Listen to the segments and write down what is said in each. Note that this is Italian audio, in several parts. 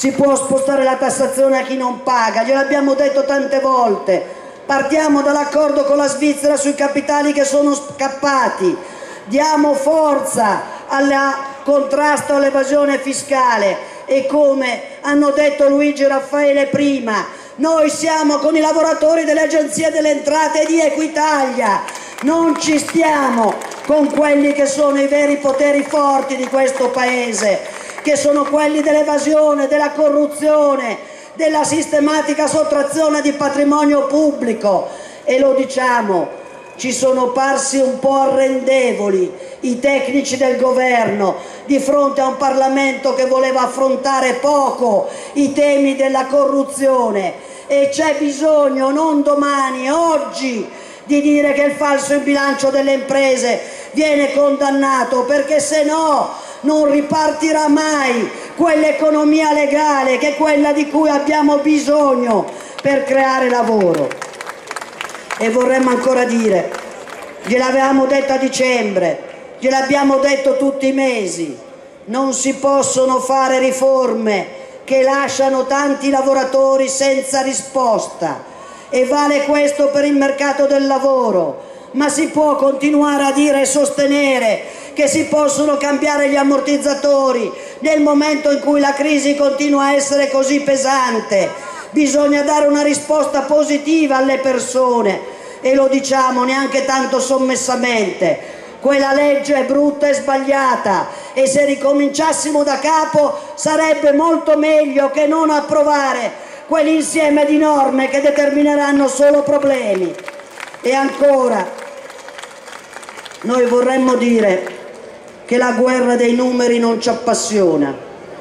si può spostare la tassazione a chi non paga, gliel'abbiamo detto tante volte. Partiamo dall'accordo con la Svizzera sui capitali che sono scappati, diamo forza al contrasto all'evasione fiscale e, come hanno detto Luigi e Raffaele prima, noi siamo con i lavoratori delle agenzie delle entrate di Equitalia, non ci stiamo con quelli che sono i veri poteri forti di questo Paese, che sono quelli dell'evasione, della corruzione, della sistematica sottrazione di patrimonio pubblico. E lo diciamo, ci sono parsi un po' arrendevoli i tecnici del governo di fronte a un Parlamento che voleva affrontare poco i temi della corruzione, e c'è bisogno non domani, oggi, di dire che il falso in bilancio delle imprese viene condannato, perché se no non ripartirà mai quell'economia legale che è quella di cui abbiamo bisogno per creare lavoro. E vorremmo ancora dire, gliel'avevamo detto a dicembre, gliel'abbiamo detto tutti i mesi, non si possono fare riforme che lasciano tanti lavoratori senza risposta, e vale questo per il mercato del lavoro, ma si può continuare a dire e sostenere che si possono cambiare gli ammortizzatori nel momento in cui la crisi continua a essere così pesante. Bisogna dare una risposta positiva alle persone, e lo diciamo neanche tanto sommessamente. Quella legge è brutta e sbagliata, e se ricominciassimo da capo sarebbe molto meglio che non approvare quell'insieme di norme che determineranno solo problemi. E ancora, noi vorremmo dire che la guerra dei numeri non ci appassiona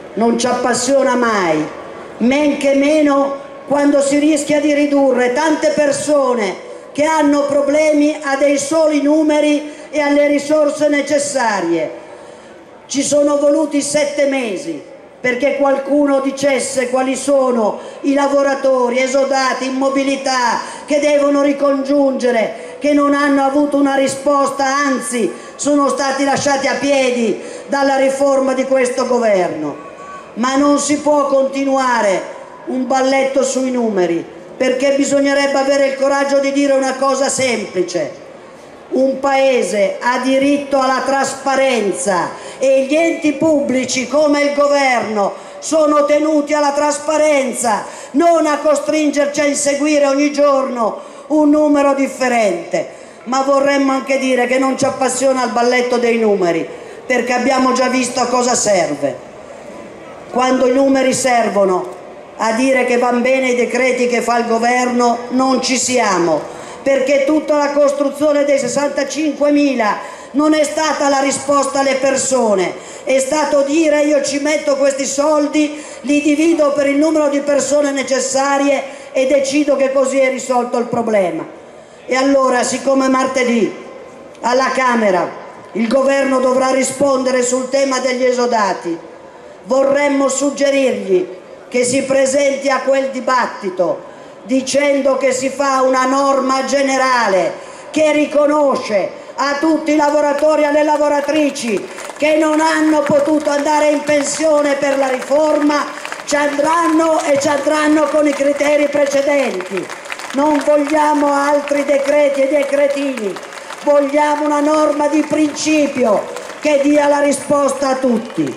mai, men che meno quando si rischia di ridurre tante persone che hanno problemi a dei soli numeri e alle risorse necessarie. Ci sono voluti 7 mesi perché qualcuno dicesse quali sono i lavoratori esodati in mobilità che devono ricongiungere, che non hanno avuto una risposta, anzi sono stati lasciati a piedi dalla riforma di questo governo. Ma non si può continuare un balletto sui numeri, perché bisognerebbe avere il coraggio di dire una cosa semplice: un Paese ha diritto alla trasparenza e gli enti pubblici come il governo sono tenuti alla trasparenza, non a costringerci a inseguire ogni giorno un numero differente. Ma vorremmo anche dire che non ci appassiona il balletto dei numeri, perché abbiamo già visto a cosa serve. Quando i numeri servono a dire che van bene i decreti che fa il governo, non ci siamo, perché tutta la costruzione dei 65.000 non è stata la risposta alle persone, è stato dire: io ci metto questi soldi, li divido per il numero di persone necessarie e decido che così è risolto il problema. E allora, siccome martedì alla Camera il governo dovrà rispondere sul tema degli esodati, vorremmo suggerirgli che si presenti a quel dibattito dicendo che si fa una norma generale che riconosce a tutti i lavoratori e alle lavoratrici che non hanno potuto andare in pensione per la riforma, ci andranno, e ci andranno con i criteri precedenti. Non vogliamo altri decreti e decretini, vogliamo una norma di principio che dia la risposta a tutti.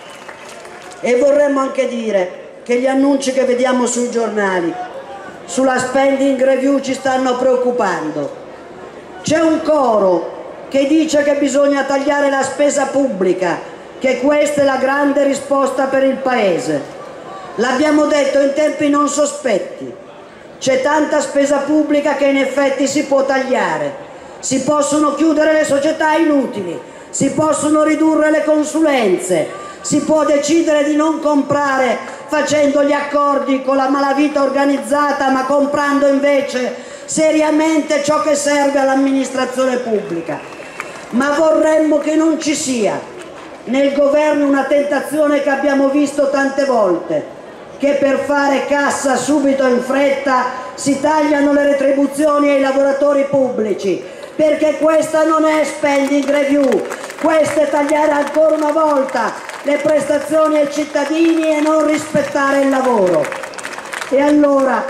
E vorremmo anche dire che gli annunci che vediamo sui giornali sulla spending review ci stanno preoccupando. C'è un coro che dice che bisogna tagliare la spesa pubblica, che questa è la grande risposta per il Paese. L'abbiamo detto in tempi non sospetti. C'è tanta spesa pubblica che in effetti si può tagliare. Si possono chiudere le società inutili, si possono ridurre le consulenze, si può decidere di non comprare facendo gli accordi con la malavita organizzata, ma comprando invece seriamente ciò che serve all'amministrazione pubblica. Ma vorremmo che non ci sia nel governo una tentazione che abbiamo visto tante volte, che per fare cassa subito in fretta si tagliano le retribuzioni ai lavoratori pubblici, perché questa non è spending review, questa è tagliare ancora una volta le prestazioni ai cittadini e non rispettare il lavoro. E allora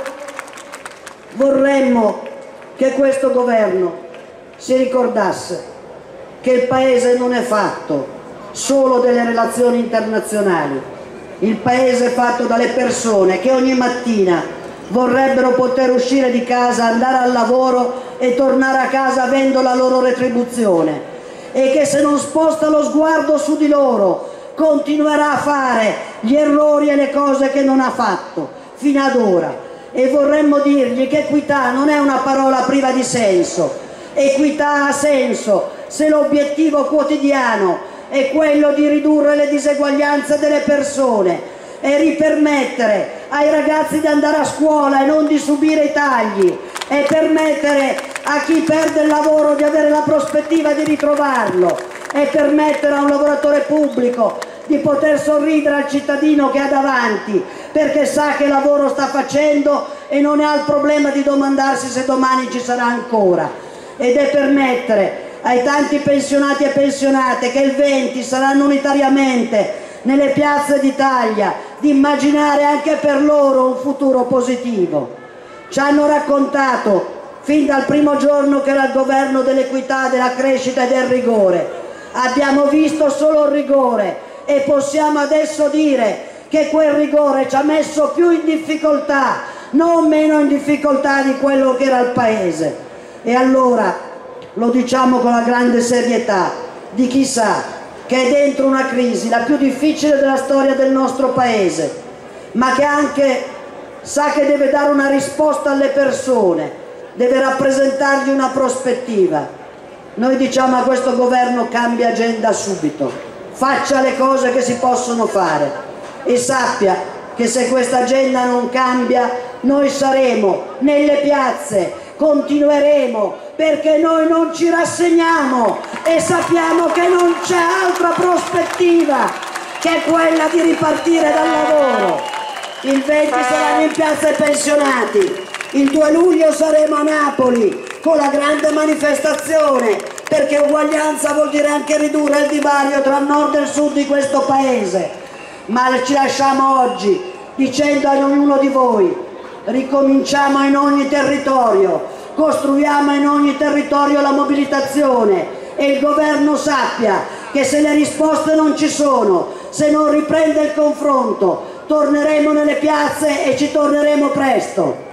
vorremmo che questo governo si ricordasse che il Paese non è fatto solo delle relazioni internazionali, il Paese è fatto dalle persone che ogni mattina vorrebbero poter uscire di casa, andare al lavoro e tornare a casa avendo la loro retribuzione, e che se non sposta lo sguardo su di loro continuerà a fare gli errori e le cose che non ha fatto fino ad ora. E vorremmo dirgli che equità non è una parola priva di senso, equità ha senso se l'obiettivo quotidiano è quello di ridurre le diseguaglianze delle persone e ripermettere ai ragazzi di andare a scuola e non di subire i tagli, e permettere a chi perde il lavoro di avere la prospettiva di ritrovarlo, e permettere a un lavoratore pubblico di poter sorridere al cittadino che ha davanti perché sa che lavoro sta facendo e non ha il problema di domandarsi se domani ci sarà ancora, ed è permettere ai tanti pensionati e pensionate che il 20 saranno unitariamente nelle piazze d'Italia di immaginare anche per loro un futuro positivo. Ci hanno raccontato fin dal primo giorno che era il governo dell'equità, della crescita e del rigore. Abbiamo visto solo il rigore e possiamo adesso dire che quel rigore ci ha messo più in difficoltà, non meno in difficoltà di quello che era il Paese. E allora lo diciamo con la grande serietà di chi sa che è dentro una crisi, la più difficile della storia del nostro Paese, ma che anche sa che deve dare una risposta alle persone, deve rappresentargli una prospettiva. Noi diciamo a questo governo: cambia agenda subito, faccia le cose che si possono fare e sappia che se questa agenda non cambia noi saremo nelle piazze, continueremo, perché noi non ci rassegniamo e sappiamo che non c'è altra prospettiva che quella di ripartire dal lavoro. Il 20 saranno in piazza i pensionati, il 2 luglio saremo a Napoli con la grande manifestazione, perché uguaglianza vuol dire anche ridurre il divario tra il nord e il sud di questo Paese. Ma ci lasciamo oggi dicendo a ognuno di voi: ricominciamo in ogni territorio, costruiamo in ogni territorio la mobilitazione, e il governo sappia che se le risposte non ci sono, se non riprende il confronto, torneremo nelle piazze e ci torneremo presto.